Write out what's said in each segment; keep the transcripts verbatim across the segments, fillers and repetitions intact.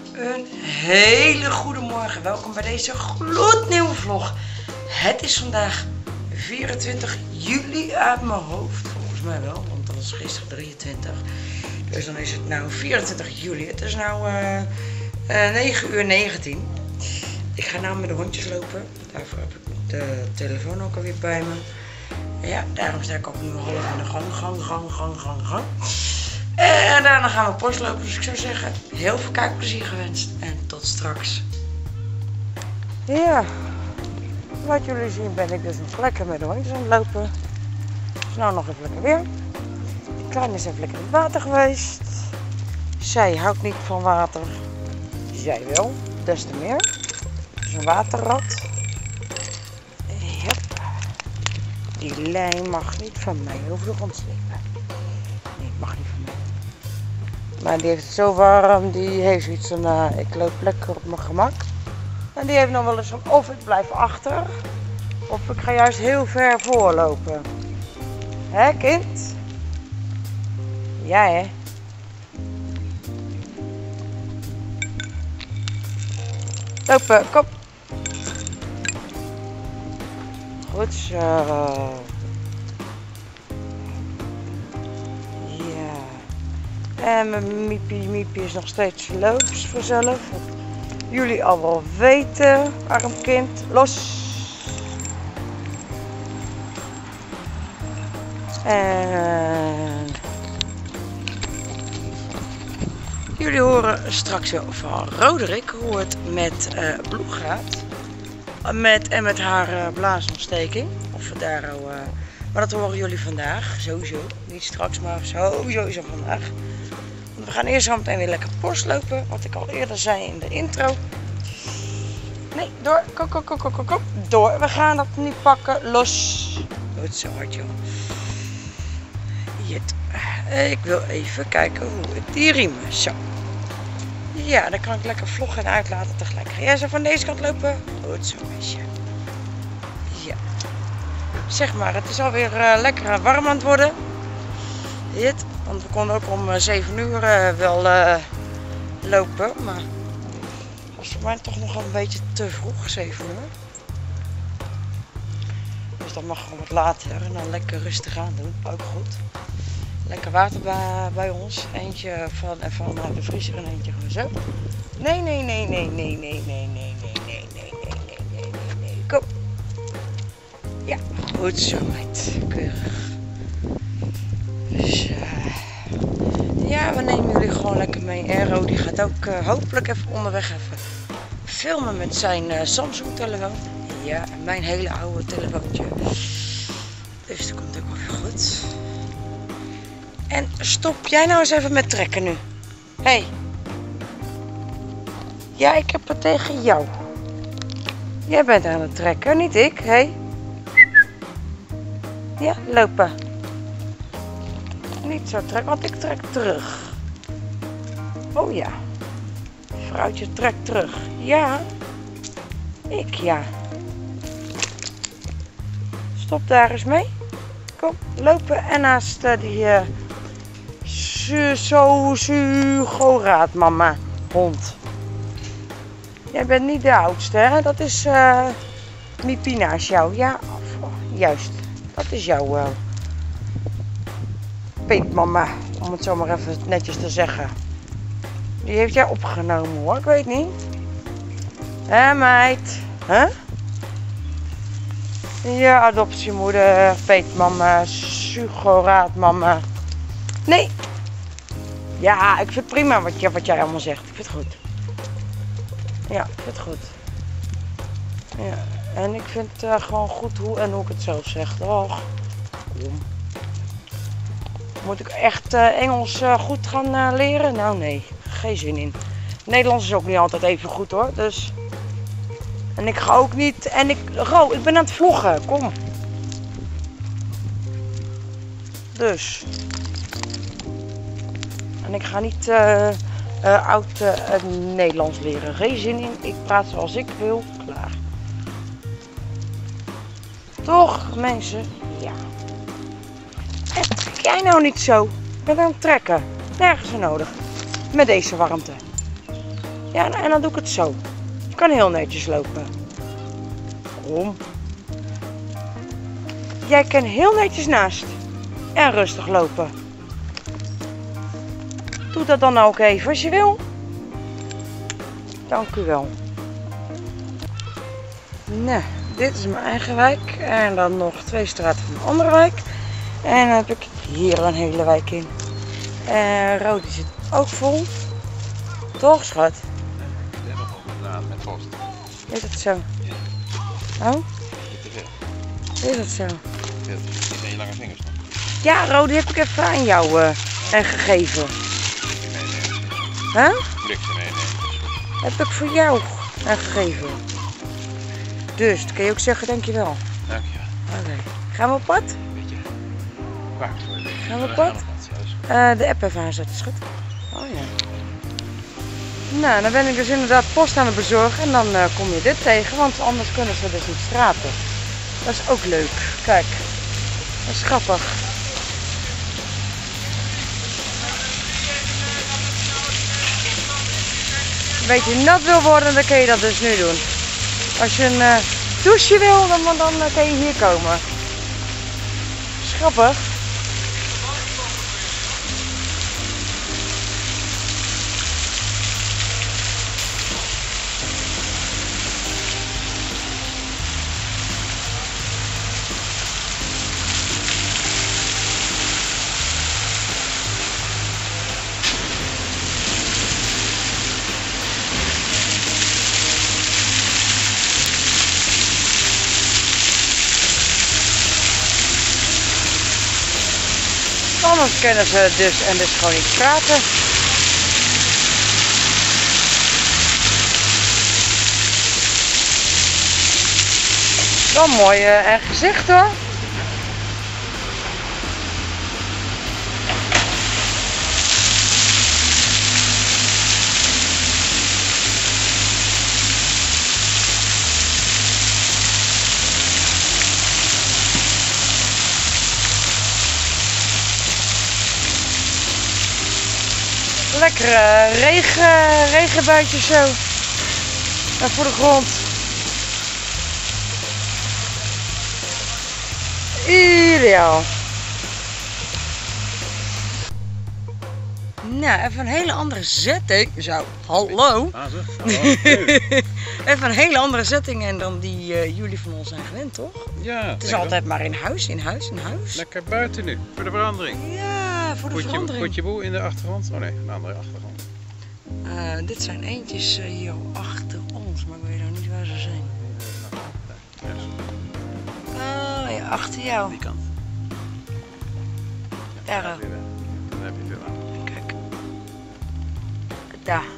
Een hele goede morgen. Welkom bij deze gloednieuwe vlog. Het is vandaag vierentwintig juli uit mijn hoofd. Volgens mij wel, want dat was gisteren drieëntwintig. Dus dan is het nou vierentwintig juli. Het is nou uh, uh, negen uur negentien. Ik ga nou met de hondjes lopen. Daarvoor heb ik de telefoon ook alweer bij me. Ja, daarom sta ik ook nu half in de gang, gang, gang, gang, gang, gang. En daarna gaan we post lopen. Dus ik zou zeggen, heel veel kijkplezier gewenst. En tot straks. Ja, wat jullie zien ben ik dus nog lekker met de hondjes aan het lopen. Het is nou nog even lekker weer. De kleine is even lekker in het water geweest. Zij houdt niet van water. Zij wel, des te meer. Het is een waterrat. Yep. Die lijn mag niet van mij over de grond slepen. Nee, mag niet van mij. Maar die heeft het zo warm, die heeft zoiets van, uh, ik loop lekker op mijn gemak. En die heeft nog wel eens van, of ik blijf achter, of ik ga juist heel ver voorlopen. Hè, kind? Ja, hè? Lopen, kom. Goed zo. En mijn Miepie, Miepie is nog steeds loops vanzelf. Wat jullie al wel weten, arm kind. Los. En jullie horen straks wel van Roderick hoe het met uh, Bloe gaat. Met, en met haar uh, blaasontsteking. Of we daar al, uh, maar dat horen jullie vandaag, sowieso. Niet straks, maar sowieso vandaag. We gaan eerst zo meteen weer lekker post lopen, wat ik al eerder zei in de intro. Nee, door, kom, kom, kom, kom, kom, door. We gaan dat niet pakken, los. Goed zo hard, joh. Jit. Ik wil even kijken hoe ik die riemen, zo. Ja, dan kan ik lekker vloggen en uitlaten tegelijk. Ga jij zo van deze kant lopen? Goed zo, meisje. Ja. Zeg maar, het is alweer uh, lekker warm aan het worden. Jit. Want we konden ook om zeven uur uh, wel uh, lopen, maar dat was voor mij toch nog een beetje te vroeg, zeven uur. Dus dat mag gewoon wat later en dan lekker rustig aan doen, ook goed. Lekker water bij, bij ons, eentje van, van de vriezer en eentje gewoon zo. Nee, nee, nee, nee, nee, nee, nee, nee, nee, nee, nee, nee, nee, nee, nee, kom. Ja, goed zo meid, keurig. Dus, uh, ja, we nemen jullie gewoon lekker mee. Aero die gaat ook uh, hopelijk even onderweg even filmen met zijn uh, Samsung telefoon. Ja, mijn hele oude telefoontje. Dus dat komt ook wel weer goed. En stop jij nou eens even met trekken nu. Hé. Hey. Ja, ik heb het tegen jou. Jij bent aan het trekken, niet ik. Hé. Hey. Ja, lopen. Niet zo trekken, want ik trek terug. Oh ja. Vrouwtje trekt terug. Ja. Ik ja. Stop daar eens mee. Kom, lopen en naast uh, die uh, Sugoraat mama hond. Jij bent niet de oudste, hè? Dat is uh, Miepie naast jou. Ja, of, oh, juist. Dat is jouw uh, peetmama, om het zo maar even netjes te zeggen. Die heeft jij opgenomen hoor, ik weet niet. Hé meid? Huh? Ja, adoptiemoeder, peetmama, sugoraatmama. Nee. Ja, ik vind het prima wat, wat jij allemaal zegt. Ik vind het goed. Ja, ik vind het goed. Ja, en ik vind het uh, gewoon goed hoe en hoe ik het zelf zeg. Och. Kom. Moet ik echt uh, Engels uh, goed gaan uh, leren? Nou nee, geen zin in. Nederlands is ook niet altijd even goed hoor, dus. En ik ga ook niet, en ik, Ro, ik ben aan het vloggen, kom. Dus. En ik ga niet uh, uh, oud uh, Nederlands leren, geen zin in. Ik praat zoals ik wil, klaar. Toch, mensen? Ja. En trek jij nou niet zo? Ik ben aan het trekken. Nergens voor nodig. Met deze warmte. Ja, en dan doe ik het zo. Je kan heel netjes lopen. Kom. Jij kan heel netjes naast. En rustig lopen. Doe dat dan ook even als je wil. Dank u wel. Nou, dit is mijn eigen wijk. En dan nog twee straten van een andere wijk. En dan heb ik hier een hele wijk in. En rood die zit ook vol. Toch, schat? Met post. Is het zo? Ja. Oh? Is het zo? Je hebt je lange vingers dan. Ja, Rode heb ik even aan jou uh, en gegeven. Huh? Moet ik ze meenemen? Heb ik voor jou en gegeven. Dus, dan kun je ook zeggen dankjewel. Dankjewel. Oké. Okay. Gaan we op pad? Beetje kwaak voor je. Gaan we op pad? Uh, de app even aanzetten, schat. Oh ja. Nou, dan ben ik dus inderdaad post aan het bezorgen en dan uh, kom je dit tegen, want anders kunnen ze dus niet straten. Dat is ook leuk. Kijk, dat is grappig. Een beetje nat wil worden, dan kun je dat dus nu doen. Als je een uh, douche wil, dan, dan uh, kun je hier komen. Dat is grappig. Anders kennen ze het dus en dus gewoon niet praten. Wel mooi uh, en gezicht hoor. Lekker uh, regen, regenbuitje zo. En voor de grond. Ideaal. Nou, even een hele andere setting. Zo, hallo. Ah, zo. Hallo. Even een hele andere setting en dan die uh, jullie van ons zijn gewend, toch? Ja. Het is altijd maar in huis, in huis, in huis. Lekker buiten nu, voor de verandering. Ja, voor de Potje, verandering. potje boel in de achtergrond. Oh nee, een andere achtergrond. Uh, dit zijn eentjes uh, hier achter ons, maar ik weet nou niet waar ze zijn. Oh ja, achter jou. Die kant. Daar. Dan heb je veel aan. Kijk. Daar.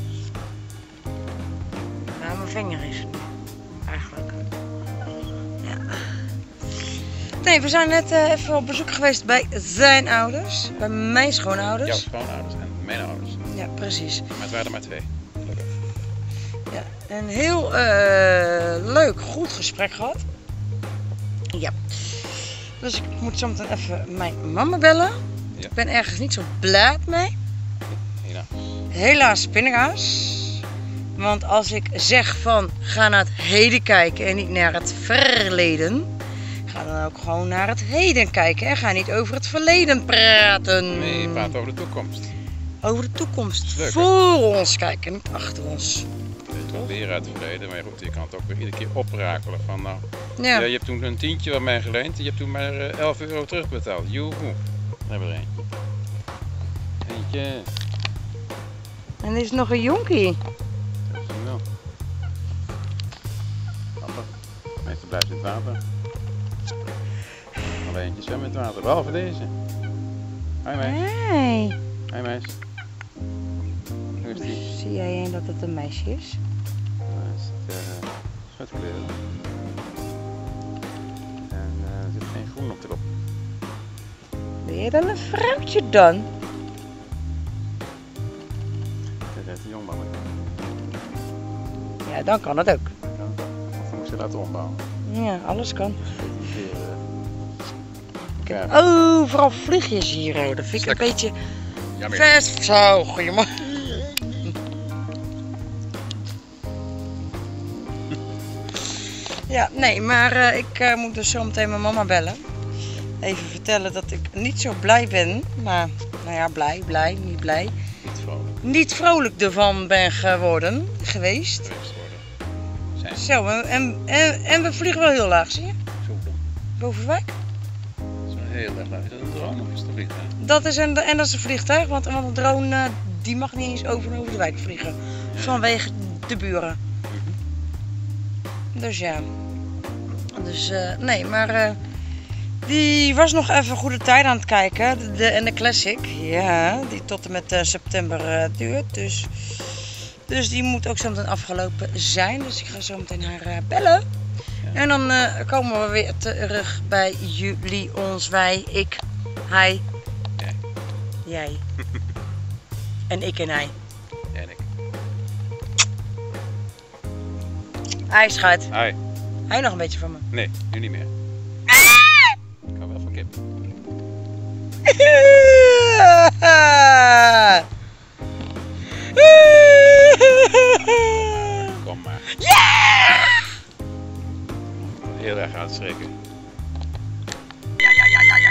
Waar mijn vinger is nu. Eigenlijk. Ja. Nee, we zijn net uh, even op bezoek geweest bij zijn ouders. Bij mijn schoonouders. Jouw schoonouders en mijn ouders. Ja, precies. Maar het waren er maar twee. Gelukkig. Ja, een heel uh, leuk, goed gesprek gehad. Ja. Dus ik moet zo meteen even mijn mama bellen. Ja. Ik ben ergens niet zo blij mee. Helaas. Helaas pindakaas. Want als ik zeg van ga naar het heden kijken en niet naar het verleden. Ga dan ook gewoon naar het heden kijken en ga niet over het verleden praten. Nee, je praat over de toekomst. Over de toekomst. Leuk, voor ons kijken, niet achter ons. Je weet wel leren uit het verleden, maar goed, je kan het ook weer iedere keer oprakelen. Van, nou, Ja. ja, je hebt toen een tientje van mij geleend, je hebt toen maar uh, elf euro terugbetaald. Joehoe. We hebben er eentje. Eentje. En er is nog een jonkie. Dat is hem wel. Grappig. Meestal blijft in het water. Alleen eentje zwemmen in het water, behalve deze. Hoi meis. Hey. Hoi meis. Hoe is die? Zie jij dat het een meisje is? Daar is het uh, schutkleuren. En uh, er zit geen groen op erop. Ben je dan een vrouwtje dan? Dit is een jong mannetje. Ja, dan kan het ook. Of moet ik ze laten ombouwen? Ja, alles kan. Weer, uh, Kijk, elkaar. oh, vooral vliegjes hier, oh. Dat vind ik een Lekker. beetje Ja, maar vers. Zo, goeiemorgen. Ja, nee, maar uh, ik uh, moet dus zo meteen mijn mama bellen. Even vertellen dat ik niet zo blij ben. Maar, nou ja, blij, blij, niet blij. Niet vrolijk. Niet vrolijk ervan ben geworden, geweest. Geweest worden. Zijn. Zo, en, en, en we vliegen wel heel laag, zie je? Zo dom. Boven wijk. Dat is wel heel erg leuk. Is dat een drone of is het een vliegtuig? Dat is een, en dat is een vliegtuig, want, want een drone uh, die mag niet eens over en over de wijk vliegen. Ja. Vanwege de buren. Mm-hmm. Dus ja. Dus uh, nee, maar uh, die was nog even goede tijd aan het kijken. De, de, en de Classic, ja, die tot en met uh, september uh, duurt. Dus, dus die moet ook zo meteen afgelopen zijn. Dus ik ga zo meteen haar uh, bellen. Ja. En dan uh, komen we weer terug bij jullie, ons, wij, ik, hij, Jij. jij. En ik en hij. Jij en ik. Hij schat. Hi. Hij nog een beetje van me. Nee, nu niet meer. Ik hou wel van kip. Kom maar. Yeah! Heel erg uitschrikken. Ja, ja, ja, ja, ja.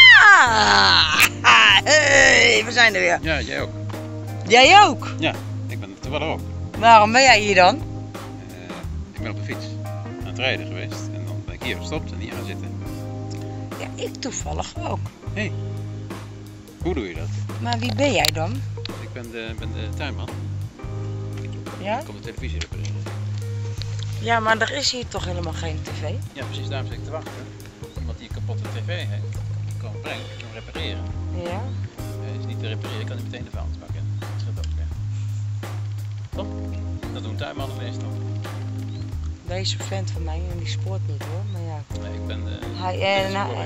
Ja! Hey, we zijn er weer. Ja, jij ook. Jij ook? Ja, ik ben toevallig ook. Waarom ben jij hier dan? Uh, ik ben op de fiets aan het rijden geweest en dan ben ik hier gestopt en hier gaan zitten. Ja, ik toevallig ook. Hé, hey, hoe doe je dat? Maar wie ben jij dan? Ik ben de, ben de tuinman. Ja? Ik kom de televisie repareren. Ja, maar er is hier toch helemaal geen tv? Ja, precies, daarom zit ik te wachten. Iemand die een kapotte tv heeft, die kan brengen, kan repareren. Ja. Hij is niet te repareren, kan hij meteen de vuilnisbak in. Dat scheelt ook weer. Toch? Dat doen tuinmannen meestal. Deze vent van mij, en die spoort niet hoor, maar ja. Nee, ik ben de... Hij, en, hij,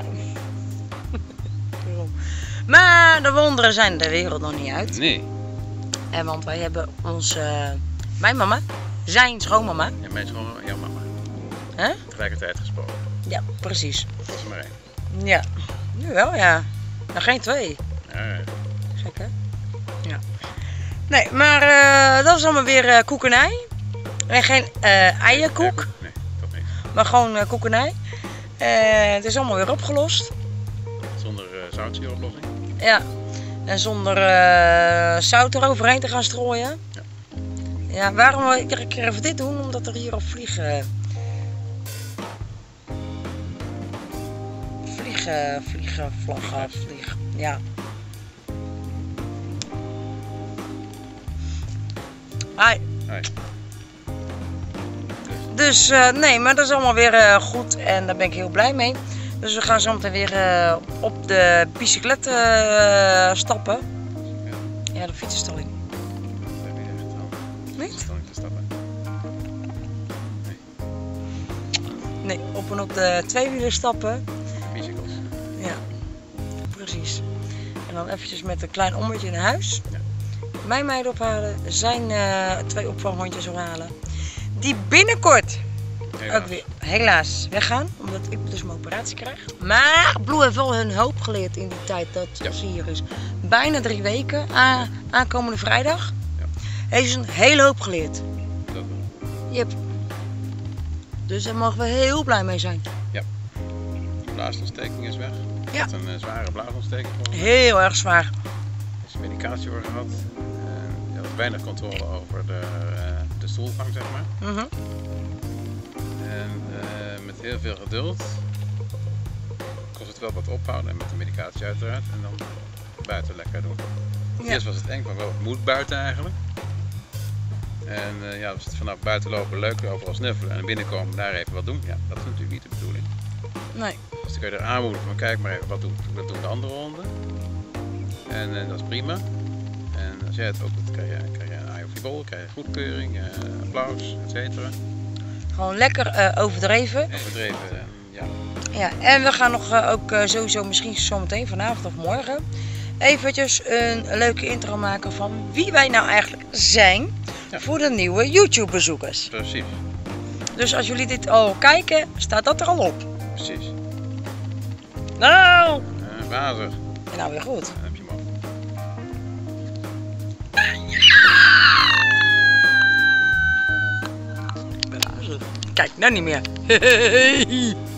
maar de wonderen zijn de wereld nog niet uit. Nee. En want wij hebben onze, mijn mama, zijn schoonmama. Ja, mijn schoonmama, jouw mama. Hè? Tegelijkertijd gesproken. Ja, precies. Dat is er maar één. Ja, nu wel ja. Nou, geen twee. Ja, ja. Gek hè? Ja. Nee, maar uh, dat is allemaal weer uh, koekenij. En geen uh, eierkoek, Nee, toch niet. maar gewoon uh, koekenij. Uh, het is allemaal weer opgelost. Zonder uh, zoutzuuroplossing. Ja. En zonder uh, zout eroverheen te gaan strooien. Ja. Ja, waarom we iedere keer even dit doen? Omdat er hier op vliegen... Vliegen, vliegen, vlaggen, vliegen. Ja. Hi. Hi. Dus uh, nee, maar dat is allemaal weer uh, goed en daar ben ik heel blij mee. Dus we gaan zo meteen weer uh, op de bicyclette uh, stappen. Ja. Ja, de fietsenstalling. Dat heb je echt wel. Niet? Stalling te stappen. Nee. Nee, op en op de tweewielen stappen. Bicycles. Ja, precies. En dan eventjes met een klein ommetje naar huis. Ja. Mijn meiden ophalen, zijn uh, twee opvanghondjes ophalen. Die binnenkort Helaas. ook weer helaas weggaan, omdat ik dus mijn operatie krijg. Maar Blue heeft wel hun hoop geleerd in die tijd dat Ja. ze hier is. Bijna drie weken, aan, aankomende vrijdag, Ja. heeft ze een hele hoop geleerd. Dat wel. Yep. Dus daar mogen we heel blij mee zijn. De blaasontsteking is weg. Ja. Het een uh, zware blaasontsteking volgens mij. Heel erg zwaar. Is een medicatie voor gehad. Uh, er was weinig controle over de, uh, de stoelgang, zeg maar. Mhm. En uh, met heel veel geduld kost het wel wat ophouden en met de medicatie uiteraard. En dan buiten lekker doen. Ja. Eerst was het eng, maar wel, het moet buiten eigenlijk. En uh, ja, was het vanaf buiten lopen leuk, overal snuffelen en binnenkomen daar even wat doen. Ja, dat is natuurlijk niet de bedoeling. Nee. Dus dan kun je er aanmoedigen van kijk maar even wat doen, wat doen de andere honden. En uh, dat is prima. En als jij het ook doet, krijg je, krijg je een eye of the ball, krijg je goedkeuring, uh, applaus, et cetera. Gewoon lekker uh, overdreven. En verdreven, uh, ja. Ja, en we gaan nog uh, ook uh, sowieso misschien zometeen vanavond of morgen eventjes een leuke intro maken van wie wij nou eigenlijk zijn Ja. voor de nieuwe YouTube bezoekers. Precies, Dus als jullie dit al kijken, staat dat er al op. precies. Nou! Uh, wazig, En nou weer goed. dan heb je hem over. Wazig. Kijk, nou niet meer.